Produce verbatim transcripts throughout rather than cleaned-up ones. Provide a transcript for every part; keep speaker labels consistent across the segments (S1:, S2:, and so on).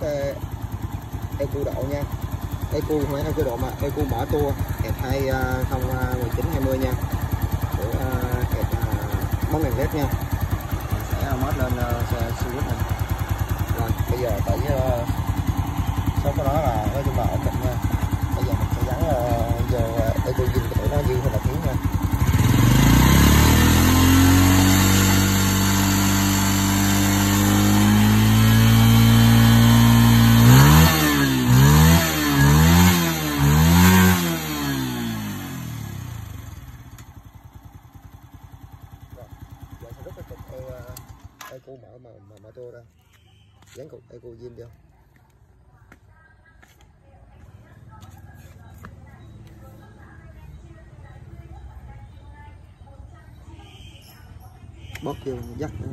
S1: Eco độ nha. Eco không phải Eco độ mà Eco mở tua kẹp hai không một chín hai mươi nha, của kẹp bóng đèn led nha. Sẽ mất lên xe Swift này. Rồi bây giờ tới số của nó là nói chung là ổn định nha. Bây giờ mình sẽ gắn vô Eco Zin để nó dư hay là thiếu nha. Giờ sẽ rút cái cục Eco mở mà mà mở tua ra, dán cục Eco Zin vô. Bóp vô dắt nữa.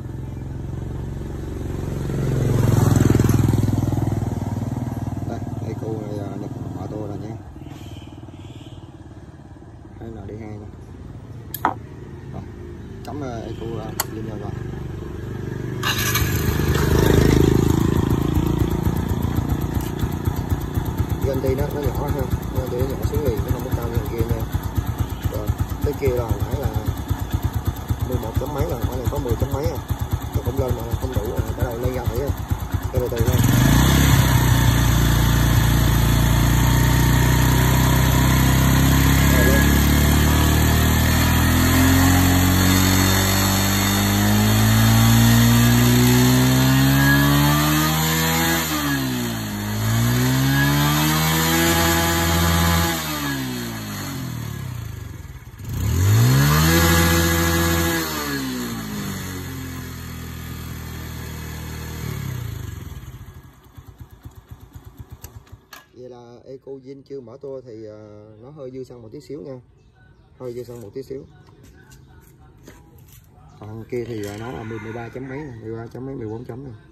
S1: Đây, Eco này nhập mở tua rồi nha. Hay là đi hai nè. Rồi, cắm Eco Zin vào rồi. Gân ti nó nó nhỏ ha, gân ti nó nhỏ xuống liền, nó không có cao như kia nha. Rồi, cái kia là phải là mười một chấm mấy, là phải là có mười chấm mấy à. Nó cũng lên mà không đủ à, bắt đầu lên ra thử cái từ từ thôi. Vậy là Eco Zin chưa mở tua thì uh, nó hơi dư xăng một tí xíu nha, hơi dư xăng một tí xíu. Còn kia thì uh, nó là mười ba chấm mấy, mười ba chấm mấy, mười bốn chấm này.